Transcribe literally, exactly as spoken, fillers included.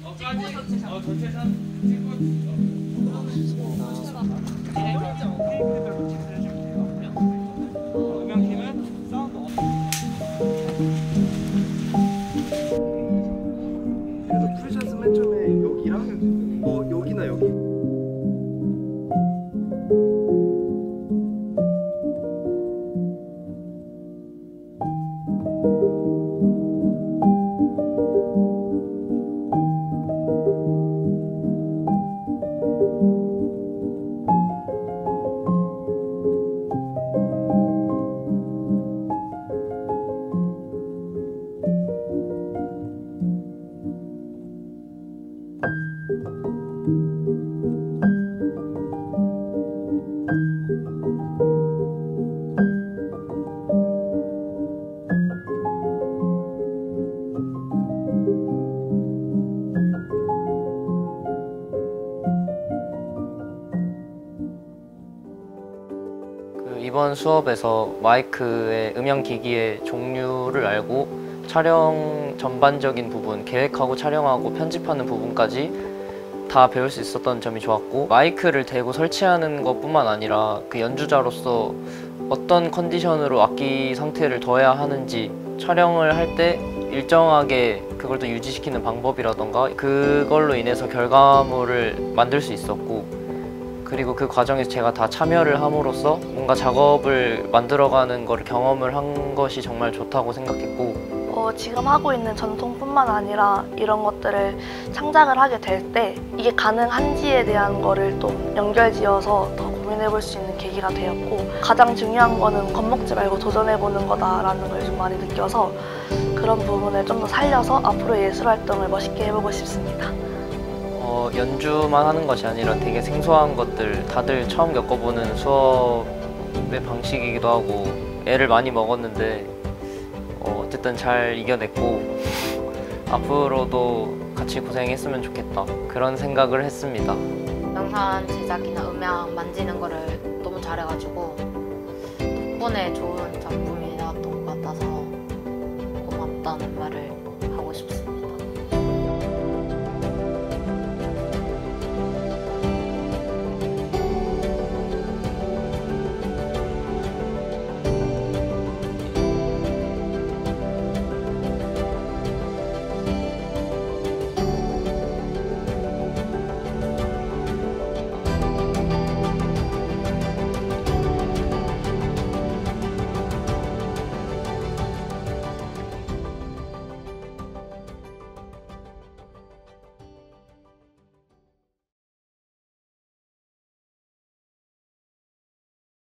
어, 전체 어, 전체 샷 찍고 케이크별로 체크해줄게요. 음향팀은 사운드 업. 그래서 풀샷은 맨 처음에 여기랑 어 여기나 여기. 이번 수업에서 마이크의 음향기기의 종류를 알고 촬영 전반적인 부분, 계획하고 촬영하고 편집하는 부분까지 다 배울 수 있었던 점이 좋았고, 마이크를 대고 설치하는 것뿐만 아니라 그 연주자로서 어떤 컨디션으로 악기 상태를 둬야 하는지, 촬영을 할 때 일정하게 그걸 또 유지시키는 방법이라던가 그걸로 인해서 결과물을 만들 수 있었고, 그리고 그 과정에서 제가 다 참여를 함으로써 뭔가 작업을 만들어가는 걸 경험을 한 것이 정말 좋다고 생각했고, 어, 지금 하고 있는 전통뿐만 아니라 이런 것들을 창작을 하게 될 때 이게 가능한지에 대한 거를 또 연결지어서 더 고민해 볼 수 있는 계기가 되었고, 가장 중요한 거는 겁먹지 말고 도전해보는 거다라는 걸 좀 많이 느껴서 그런 부분을 좀 더 살려서 앞으로 예술 활동을 멋있게 해보고 싶습니다. 어, 연주만 하는 것이 아니라 되게 생소한 것들, 다들 처음 겪어보는 수업의 방식이기도 하고 애를 많이 먹었는데 어, 어쨌든 잘 이겨냈고 앞으로도 같이 고생했으면 좋겠다, 그런 생각을 했습니다. 영상 제작이나 음향 만지는 거를 너무 잘해가지고 덕분에 좋은 작품이 나왔던 것 같아서 고맙다는 말을